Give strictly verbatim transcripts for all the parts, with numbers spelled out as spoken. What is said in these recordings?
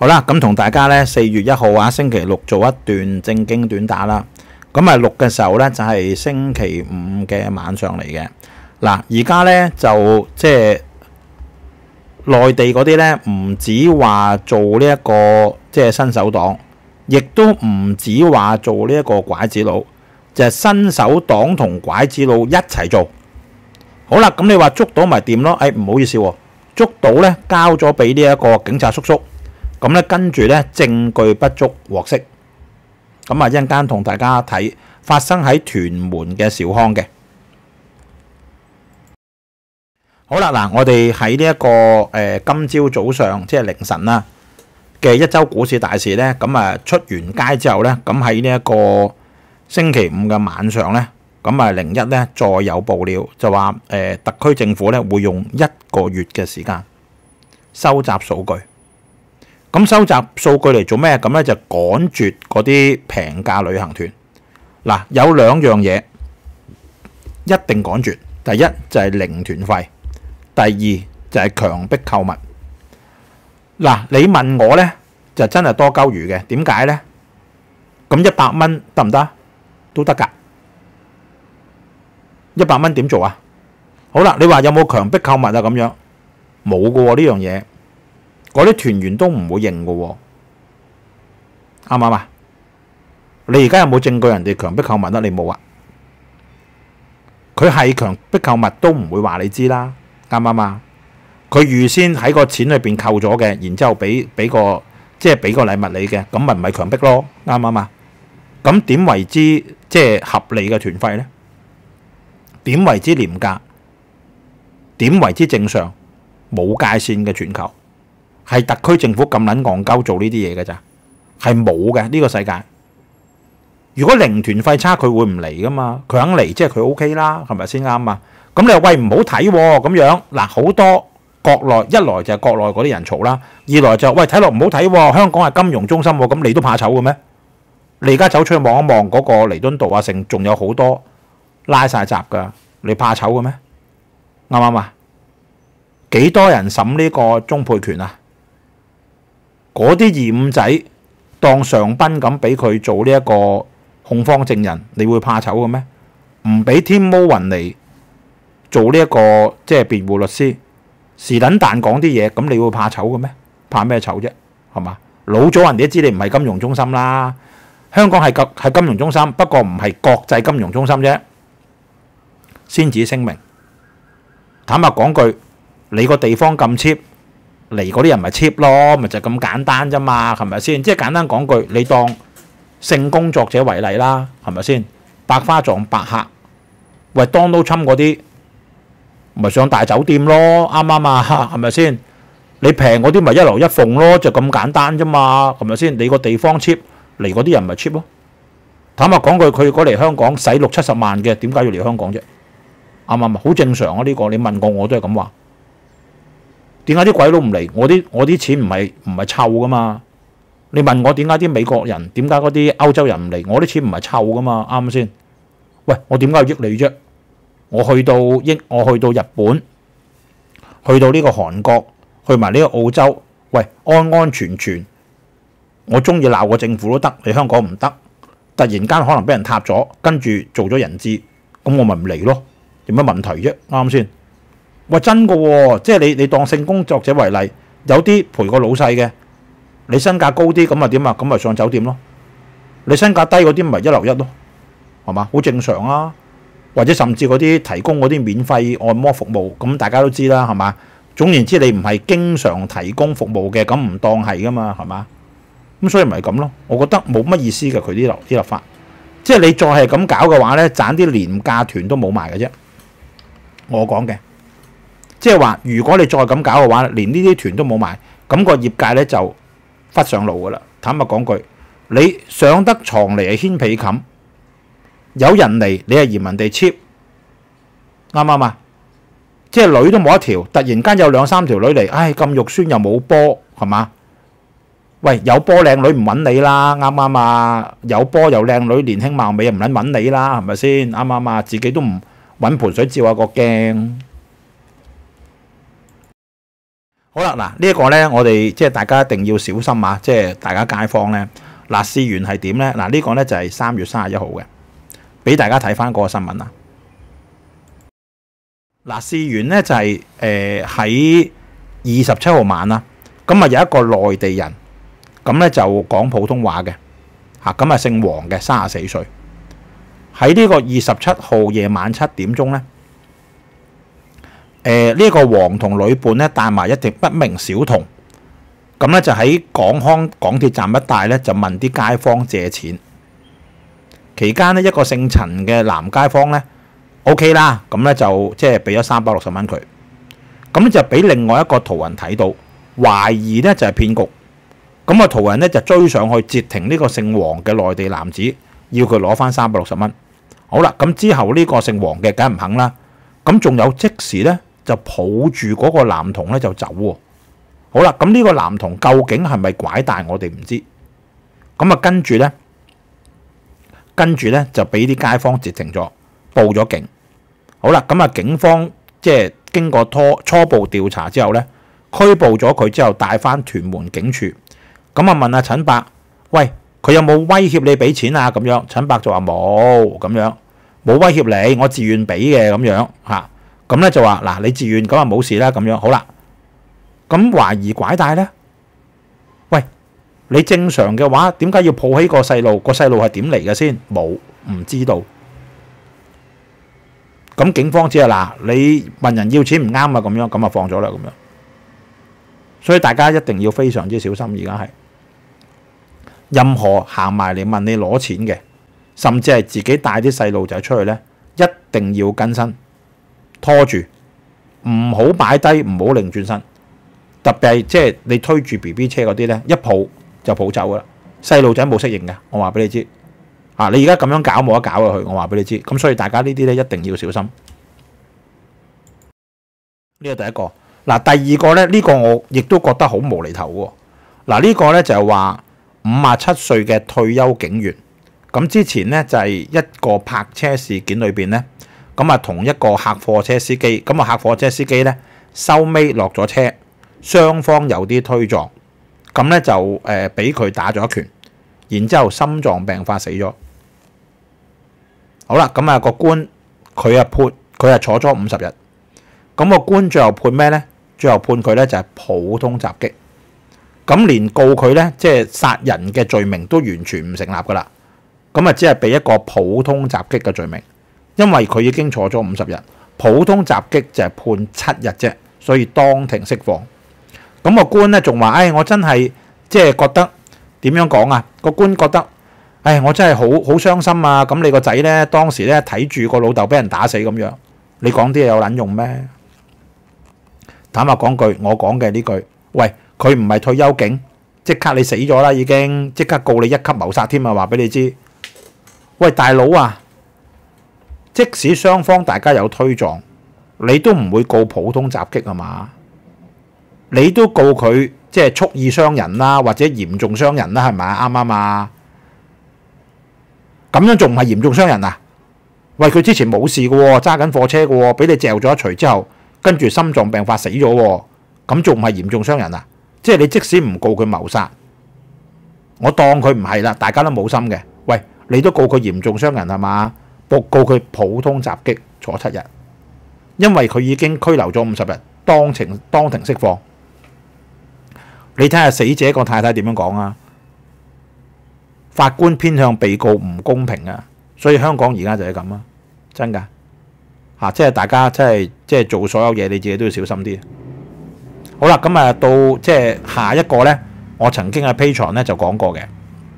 好啦，咁同大家咧四月一號啊，星期六做一段正經短打啦。咁啊錄嘅時候咧就係星期五嘅晚上嚟嘅。嗱，而家咧就即係內地嗰啲咧，唔止話做呢一個即係新手黨，亦都唔止話做呢一個拐子佬，就係新手黨同拐子佬一齊做。好啦，咁你話捉到咪掂咯？誒唔好意思喎，捉到咧交咗俾呢一個警察叔叔。咁咧，跟住咧證據不足獲釋。咁啊，一陣間同大家睇發生喺屯門嘅兆康嘅。好啦，嗱，我哋喺呢一個誒、呃、今朝早上即係凌晨啦嘅一週股市大事咧，咁啊出完街之後咧，咁喺呢一個星期五嘅晚上咧，咁啊零一咧再有報料，就話誒、呃、特區政府咧會用一個月嘅時間收集數據。咁收集數據嚟做咩？咁咧就趕絕嗰啲平價旅行團。嗱，有兩樣嘢一定趕絕。第一就係零團費，第二就係強迫購物。嗱，你問我咧就真係多鳩餘嘅。點解咧？咁一百蚊得唔得？都得㗎。一百蚊點做啊？好啦，你話有冇強迫購物啊？咁樣冇㗎喎，呢樣嘢。嗰啲團員都唔會認嘅喎，啱唔啱啊？你而家有冇證據人哋強迫購物啊？你冇啊？佢係強迫購物都唔會話你知啦，啱唔啱啊？佢預先喺個錢裏邊扣咗嘅，然之後俾俾個即係俾個禮物你嘅，咁咪唔係強迫咯，啱唔啱啊？咁點為之即係合理嘅團費咧？點為之廉價？點為之正常？冇界線嘅全球。係特區政府咁撚戇鳩做呢啲嘢嘅咋，係冇嘅呢個世界。如果零團費差，佢會唔嚟噶嘛？佢肯嚟，即係佢 O K 啦，係咪先啱啊？咁你話喂唔好睇喎咁樣嗱，好多國內一來就係國內嗰啲人嘈啦，二來就喂睇落唔好睇喎，香港係金融中心喎，咁你都怕醜嘅咩？你而家走出去望一望嗰個彌敦道啊，城仲有好多拉晒閘㗎，你怕醜嘅咩？啱唔啱啊？幾多人審呢個鍾沛權啊？嗰啲二五仔當上賓咁俾佢做呢一個控方證人，你會怕醜嘅咩？唔俾天毛雲嚟做呢一個即係辯護律師，是撚但講啲嘢，咁你會怕醜嘅咩？怕咩醜啫？係嘛？老早人哋都知你唔係金融中心啦，香港係係金融中心，不過唔係國際金融中心啫。先至聲明，坦白講句，你個地方咁 cheap。嚟嗰啲人咪 cheap 咯，咪就咁簡單啫嘛，係咪先？即係簡單講句，你當性工作者為例啦，係咪先？百花撞百客，喂 Donald Trump 嗰啲咪上大酒店咯，啱唔啱啊？係咪先？你平嗰啲咪一樓一鳳咯，就咁簡單啫嘛，係咪先？你個地方 cheap，嚟嗰啲人咪 cheap 咯。坦白講句，佢過嚟香港使六七十萬嘅，點解要嚟香港啫？啱唔啱啊？好正常啊，呢個你問過我都係咁話。點解啲鬼佬唔嚟？我啲我啲錢唔係唔係臭噶嘛？你問我點解啲美國人、點解嗰啲歐洲人唔嚟？我啲錢唔係臭噶嘛？啱唔啱先？喂，我點解要益你啫？我去到英，我去到日本，去到呢個韓國，去埋呢個澳洲，喂，安安全全，我中意鬧個政府都得，你香港唔得。突然間可能俾人撻咗，跟住做咗人質，咁我咪唔嚟咯？有乜問題啫？啱唔啱先？喂，真嘅喎，即係你你當性工作者為例，有啲陪個老細嘅，你身價高啲咁啊點啊？咁咪上酒店咯。你身價低嗰啲咪一樓一咯，係嘛？好正常啊。或者甚至嗰啲提供嗰啲免費按摩服務，咁大家都知啦，係嘛？總言之，你唔係經常提供服務嘅，咁唔當係噶嘛，係嘛？咁所以咪係咁咯。我覺得冇乜意思嘅佢啲立啲立法，即係你再係咁搞嘅話咧，賺啲廉價團都冇埋嘅啫。我講嘅。即係話，如果你再咁搞嘅話，連呢啲團都冇埋，咁個業界咧就忽上路噶啦。坦白講句，你上得床嚟係掀被冚，有人嚟你係嫌人哋 cheap，啱唔啱啊？即係女都冇一條，突然間有兩三條女嚟，唉咁肉酸又冇波，係嘛？喂，有波靚女唔揾你啦，啱唔啱啊？有波又靚女年輕貌美又唔撚揾你啦，係咪先？啱唔啱啊？自己都唔揾盆水照下個鏡。 好啦，嗱呢一個咧，我哋即係大家一定要小心啊！即係大家街坊咧，嗱事源係點咧？嗱呢個咧就係三月三十一號嘅，俾大家睇翻嗰個新聞啊！嗱事源咧就係誒喺二十七號晚啦，咁啊有一個內地人，咁咧就講普通話嘅，嚇咁啊姓黃嘅，三十四歲，喺呢個二十七號夜晚七點鐘咧。誒呢一個黃同女伴咧帶埋一隻不明小童，咁咧就喺港康港鐵站一帶咧就問啲街坊借錢。期間呢，一個姓陳嘅男街坊咧 OK 啦，咁咧就即係俾咗三百六十蚊佢。咁咧就俾另外一個途人睇到，懷疑咧就係騙局。咁啊途人咧就追上去截停呢個姓黃嘅內地男子，要佢攞翻三百六十蚊。好啦，咁之後呢個姓黃嘅梗係唔肯啦。咁仲有即時咧。就抱住嗰個男童咧就走喎。好啦，咁呢個男童究竟係咪拐帶我哋唔知。咁啊跟住咧，跟住咧就俾啲街坊截停咗，報咗警。好啦，咁啊警方即係經過初初步調查之後咧，拘捕咗佢之後帶翻屯門警署。咁啊問阿陳伯，喂，佢有冇威脅你俾錢啊？咁樣，陳伯就話冇，咁樣冇威脅你，我自願俾嘅咁樣嚇。咁咧就話嗱，你自願咁啊冇事啦咁樣，好啦。咁懷疑拐帶咧，喂，你正常嘅話點解要抱起個細路？個細路係點嚟嘅先？冇，唔知道。咁警方只係嗱，你問人要錢唔啱啊咁樣，咁啊放咗啦咁樣。所以大家一定要非常之小心，而家係任何行埋嚟問你攞錢嘅，甚至係自己帶啲細路仔出去咧，一定要跟身。拖住，唔好擺低，唔好擰轉身。特別係即係你推住 B B 車嗰啲咧，一抱就抱走噶啦。細路仔冇適應嘅，我話俾你知。啊，你而家咁樣搞冇得搞落去，我話俾你知。咁所以大家呢啲咧一定要小心。呢個第一個。嗱，第二個咧，呢個我亦都覺得好無厘頭喎。嗱，呢個咧就係話五十七歲嘅退休警員。咁之前咧就係一個泊車事件裏邊咧。咁啊，同一個客貨車司機，咁啊，客貨車司機咧收尾落咗車，雙方有啲推撞，咁咧就誒俾佢打咗一拳，然之後心臟病發死咗。好啦，咁啊個官佢啊判佢啊坐咗五十日，咁個官最後判咩咧？最後判佢咧就係普通襲擊，咁連告佢咧即係殺人嘅罪名都完全唔成立噶啦，咁啊只係俾一個普通襲擊嘅罪名。因為佢已經坐咗五十日，普通襲擊就係判七日啫，所以當庭釋放。咁個官咧仲話：，唉，我真係即係覺得點樣講啊？個官覺得，唉，我真係好好傷心啊！咁你個仔咧當時咧睇住個老豆俾人打死咁樣，你講啲嘢有撚用咩？坦白講句，我講嘅呢句，喂，佢唔係退休警，即刻你死咗啦已經，即刻告你一級謀殺添啊！話俾你知，喂，大佬啊！即使雙方大家有推撞，你都唔會告普通襲擊啊嘛？你都告佢即係蓄意傷人啦，或者嚴重傷人啦，係咪啊？啱啱啊？咁樣仲唔係嚴重傷人啊？喂，佢之前冇事嘅喎，揸緊貨車嘅喎，俾你嚼咗一錘之後，跟住心臟病發死咗喎，咁仲唔係嚴重傷人啊？即係你即使唔告佢謀殺，我當佢唔係啦，大家都冇心嘅。喂，你都告佢嚴重傷人係嘛？告佢普通襲擊坐七日，因為佢已經拘留咗五十日，當庭當庭釋放。你睇下死者個太太點樣講啊？法官偏向被告唔公平啊！所以香港而家就係咁啊，真㗎嚇、啊！即係大家即係即係做所有嘢，你自己都要小心啲。好啦，咁啊到即係下一個咧，我曾經喺 Patreon 咧就講過嘅。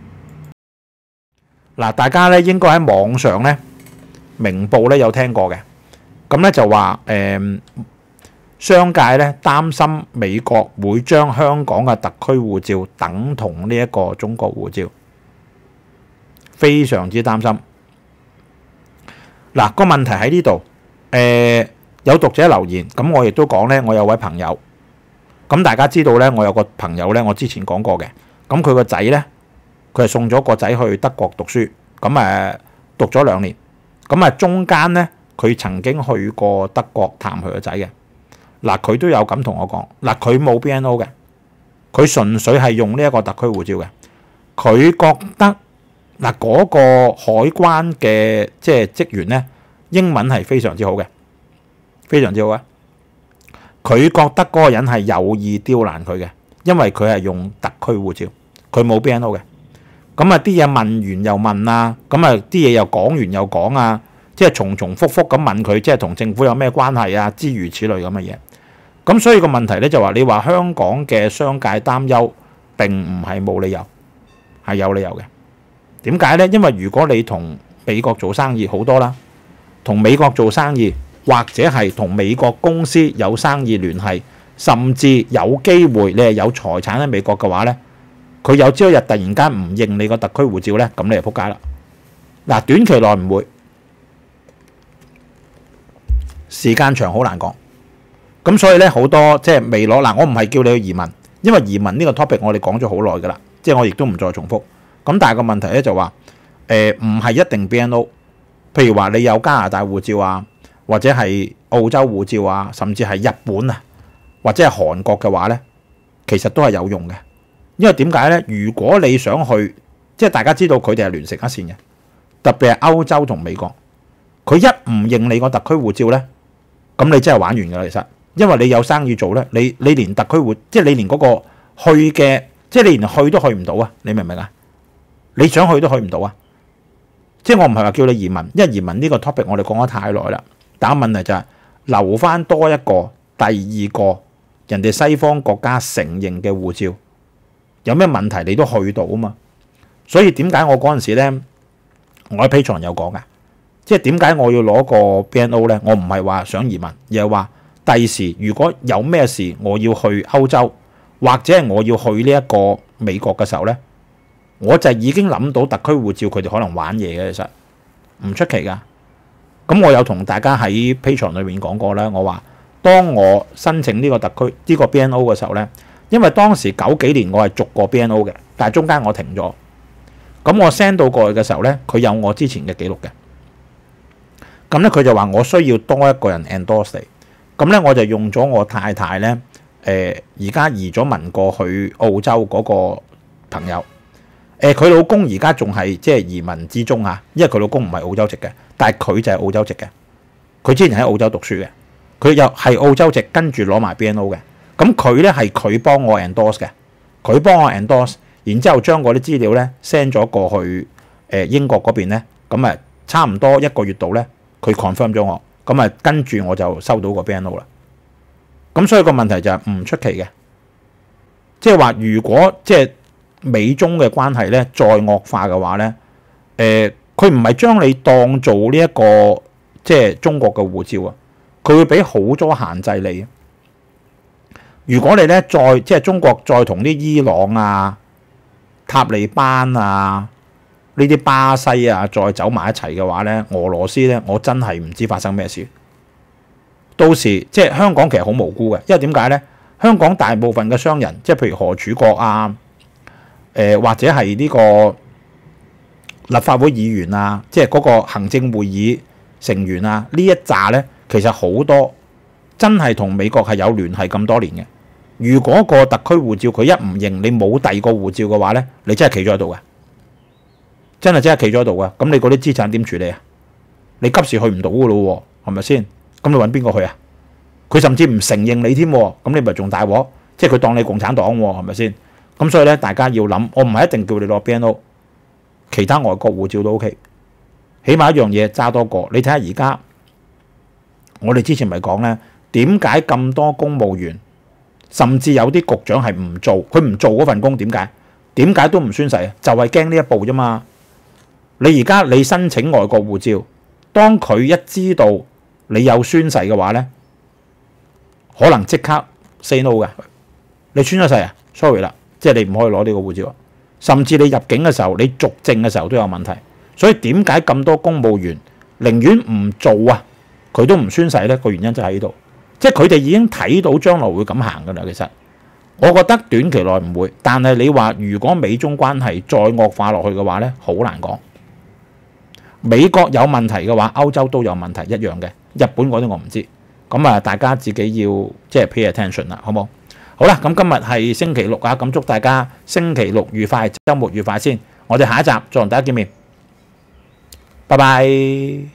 嗱，大家咧應該喺網上咧。明報咧有聽過嘅，咁咧就話誒、呃、商界咧擔心美國會將香港嘅特區護照等同呢一個中國護照，非常之擔心。嗱、個問題喺呢度，誒有讀者留言，咁我亦都講咧，我有位朋友，咁大家知道咧，我有個朋友咧，我之前講過嘅，咁佢個仔咧，佢係送咗個仔去德國讀書，咁誒讀咗兩年。咁啊，中間咧，佢曾經去過德國探佢個仔嘅。 嗱，佢都有咁同我講，嗱，佢冇 B N O 嘅，佢純粹係用呢一個特區護照嘅。佢覺得嗱嗰個海關嘅即係職員咧，英文係非常之好嘅，非常之好啊！佢覺得嗰個人係有意刁難佢嘅，因為佢係用特區護照，佢冇 B N O 嘅。咁啊啲嘢問完又問啊，咁啊啲嘢又講完又講啊，即係重重複複咁問佢，即係同政府有咩關係啊？之如此類咁嘅嘢。咁所以個問題咧就話，你話香港嘅商界擔憂並唔係冇理由，係有理由嘅。點解咧？因為如果你同美國做生意好多啦，同美國做生意或者係同美國公司有生意聯繫，甚至有機會你係有財產喺美國嘅話咧，佢有朝一日突然間唔認你個特區護照咧，咁你就撲街啦。嗱，短期內唔會，時間長好難講。咁所以咧好多即係未攞嗱，我唔係叫你去移民，因為移民呢個 topic 我哋講咗好耐㗎啦，即係我亦都唔再重複。咁但係個問題咧就話，誒唔係一定 B N O， 譬如話你有加拿大護照啊，或者係澳洲護照啊，甚至係日本啊，或者係韓國嘅話咧，其實都係有用嘅。因為點解咧？如果你想去，即係大家知道佢哋係聯成一線嘅，特別係歐洲同美國，佢一唔認你個特區護照咧，咁你真係玩完㗎啦。其實，因為你有生意做咧，你你連特區護，即係你連嗰個去嘅，即係你連去都去唔到啊！你明唔明啊？你想去都去唔到啊！即係我唔係話叫你移民，因為移民呢個 topic 我哋講咗太耐啦。但係問題就係留翻多一個、第二個人哋西方國家承認嘅護照。有咩問題你都去到啊嘛，所以點解我嗰陣時咧，我喺 Patreon 有講㗎，即係點解我要攞個 B N O 咧？我唔係話想移民，而係話第時如果有咩事我要去歐洲，或者係我要去呢一個美國嘅時候咧，我就已經諗到特區護照佢哋可能玩嘢嘅，其實唔出奇㗎。咁我有同大家喺 Patreon 裏面講過啦，我話當我申請呢個特區呢個 B N O 嘅時候咧。因為當時九幾年我係續過 B N O 嘅，但係中間我停咗。咁我 send 到過去嘅時候咧，佢有我之前嘅記錄嘅。咁咧佢就話我需要多一個人 endorse 你。咁咧我就用咗我太太咧，誒而家移咗民過去澳洲嗰個朋友。誒、呃、佢老公而家仲係即係移民之中嚇，因為佢老公唔係澳洲籍嘅，但係佢就係澳洲籍嘅。佢之前喺澳洲讀書嘅，佢又係澳洲籍，跟住攞埋 B N O 嘅。咁佢咧係佢幫我 endorse 嘅，佢幫我 endorse， 然之後將嗰啲資料咧 send 咗過去誒英國嗰邊咧，咁啊差唔多一個月度咧，佢 confirm 咗我，咁啊跟住我就收到個 B N O 啦。咁所以個問題就係唔出奇嘅，即係話如果即係美中嘅關係咧再惡化嘅話咧，誒佢唔係將你當做呢一個即係中國嘅護照啊，佢會俾好多限制你。如果你咧再即係中國再同啲伊朗啊、塔利班啊呢啲巴西啊再走埋一齊嘅話咧，俄羅斯咧我真係唔知發生咩事。到時即係香港其實好無辜嘅，因為點解咧？香港大部分嘅商人，即係譬如何柱國啊、誒、呃、或者係呢個立法會議員啊，即係嗰個行政會議成員啊，呢一紮咧其實好多真係同美國係有聯繫咁多年嘅。如果個特區護照佢一唔認你冇第二個護照嘅話咧，你真係企咗喺度嘅，真係真係企咗喺度嘅。咁你嗰啲資產點處理啊？你急時去唔到嘅咯喎，係咪先？咁你揾邊個去啊？佢甚至唔承認你添，咁你咪仲大鑊？即係佢當你共產黨喎，係咪先？咁所以咧，大家要諗，我唔係一定叫你攞 B N O， 其他外國護照都 OK， 起碼一樣嘢揸多個。你睇下而家，我哋之前咪講咧，點解咁多公務員？甚至有啲局長係唔做，佢唔做嗰份工，點解？點解都唔宣誓啊？就係驚呢一步啫嘛。你而家你申請外國護照，當佢一知道你有宣誓嘅話咧，可能即刻 say no 嘅。你宣咗誓啊 ？sorry 啦，即係你唔可以攞呢個護照。甚至你入境嘅時候，你續證嘅時候都有問題。所以點解咁多公務員寧願唔做啊？佢都唔宣誓咧，個原因就喺呢度。即係佢哋已經睇到將來會咁行㗎啦。其實我覺得短期內唔會，但係你話如果美中關係再惡化落去嘅話咧，好難講。美國有問題嘅話，歐洲都有問題一樣嘅。日本嗰啲我唔知。 咁啊，大家自己要即係 pay attention 啦，好冇？好啦，咁今日係星期六啊，咁祝大家星期六愉快，週末愉快先。我哋下一集再同大家見面，拜拜。